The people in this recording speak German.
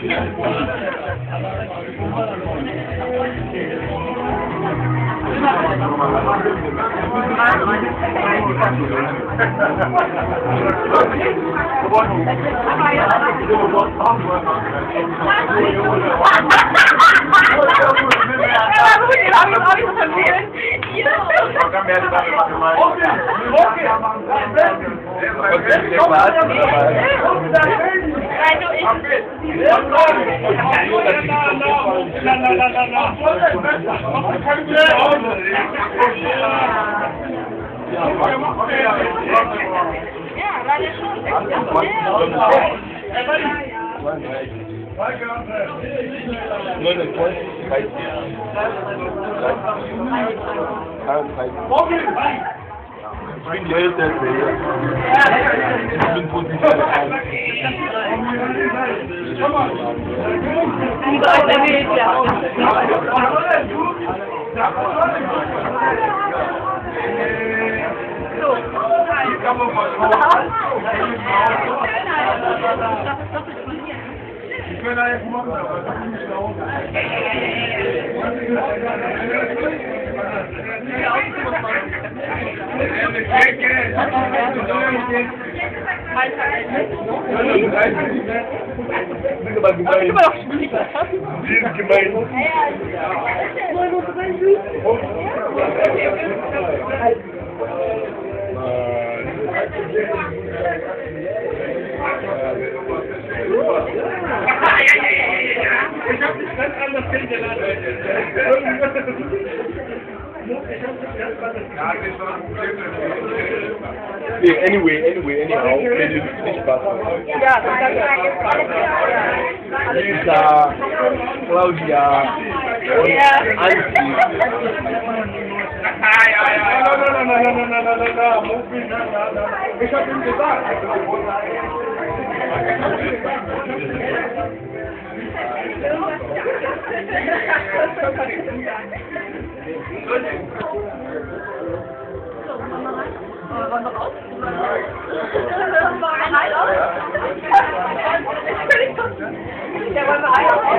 Ich bin die Hälfte der Welt. Ich bin positiv. Ich bin da jetzt morgen, aber das ist nicht schlau. Ich hab dich ganz anders kennengelernt. Anyhow, wenn du nicht Spaß hast. Ja, danke. Lisa, Claudia, Anzi. Ich hab ihm gesagt. Wollen wir raus? Ja, wollen wir rein?